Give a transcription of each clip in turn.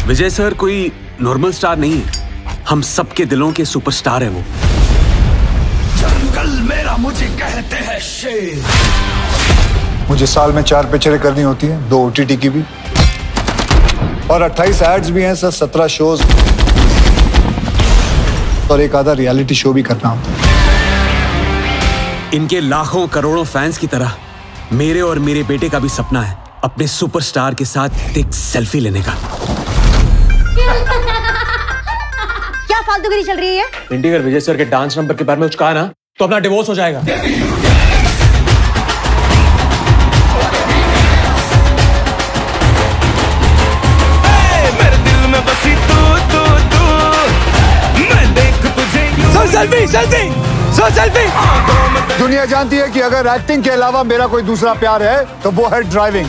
विजय sir कोई normal star नहीं है, हम सबके दिलों के सुपरस्टार है वो। जंगल मेरा मुझे कहते हैं शेर। मुझे साल में 4 पिक्चरें करनी होती हैं, 2 OTT की भी, और 28 एड्स भी हैं सर, 17 शोज और एक आधा रियलिटी शो भी करना होता है। इनके लाखों करोड़ों फैंस की तरह मेरे और मेरे बेटे का भी सपना है अपने सुपरस्टार के साथ एक सेल्फी लेने का। क्या फालतूगिरी चल रही है? पिंटी अगर विजय सर के डांस नंबर के बारे में कुछ कहा ना तो अपना डिवोर्स हो जाएगा। मेरे दिल में बसी तू तू तू, मैं देख तुझे सेल्फी सेल्फी सेल्फी। दुनिया जानती है कि अगर एक्टिंग के अलावा मेरा कोई दूसरा प्यार है तो वो है ड्राइविंग।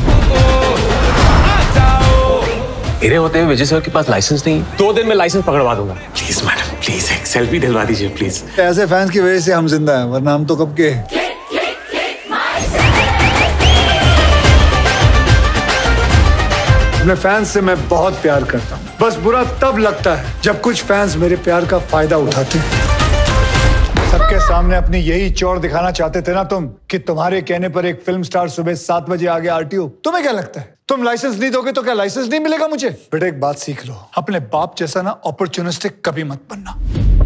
मेरे होते हैं विजय सर के पास लाइसेंस नहीं, 2 दिन में लाइसेंस पकड़वा दूंगा। प्लीज मैडम, प्लीज एक सेल्फी दिलवा दीजिए प्लीज। ऐसे फैंस की वजह से हम जिंदा हैं, वरना हम तो कब के। अपने फैंस से मैं बहुत प्यार करता हूँ, बस बुरा तब लगता है जब कुछ फैंस मेरे प्यार का फायदा उठाते हैं। सबके सामने अपनी यही चौड़ दिखाना चाहते थे ना तुम, कि तुम्हारे कहने पर एक फिल्म स्टार सुबह 7 बजे आ गया RTO। तुम्हें क्या लगता है तुम लाइसेंस नहीं दोगे तो क्या लाइसेंस नहीं मिलेगा मुझे? बेटा एक बात सीख लो, अपने बाप जैसा ना अपॉर्चुनिस्टिक कभी मत बनना।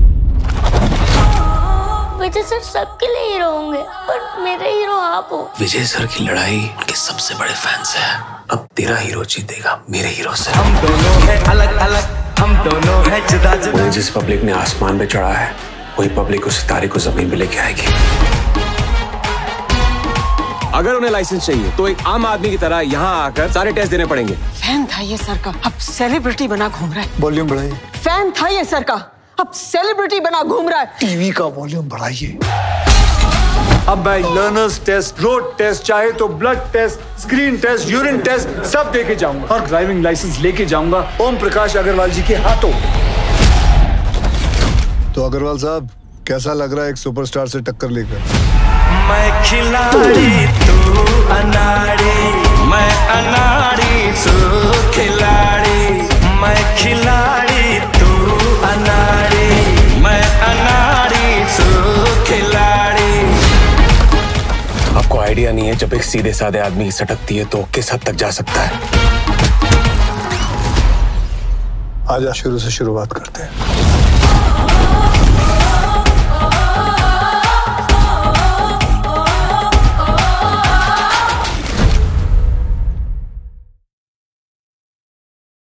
विजय सर सबके लिए हीरो होंगे, पर मेरे हीरो आप हो। विजय सर की लड़ाई उनके सबसे बड़े फैंस है। अब तेरा हीरो जीतेगा मेरे हीरो से। हम दोनों हैं अलग अलग, हम दोनों हैं जुदा जुदा। जिस पब्लिक ने आसमान पे चढ़ा है वही पब्लिक उस सितारे को जमीन पे लेके आएगी। अगर उन्हें लाइसेंस चाहिए तो एक आम आदमी की तरह यहाँ आकर सारे टेस्ट देने पड़ेंगे। फैन था ये सर का, अब सेलिब्रिटी बना घूम रहा है। वॉल्यूम बढ़ाइए। फैन था ये सर का, अब सेलिब्रिटी बना घूम रहा है। टीवी का वॉल्यूम बढ़ाइए। अब मैं लर्नर्स टेस्ट, रोड टेस्ट, चाहे तो blood test, screen test, urine test सब देके जाऊंगा और ड्राइविंग लाइसेंस लेके जाऊंगा ओम प्रकाश अग्रवाल जी के हाथों। तो अग्रवाल साहब कैसा लग रहा है एक सुपरस्टार से टक्कर लेकर? मैं खिलाड़ी तू अनाड़ी, मैं अनाड़ी तू खिलाड़ी। मैं खिलाड़ी तू अनाड़ी, मैं अनाड़ी तू खिलाड़ी। आपको आइडिया नहीं है जब एक सीधे साधे आदमी की सटकती है तो किस हद तक जा सकता है। आजा शुरू से शुरुआत करते हैं।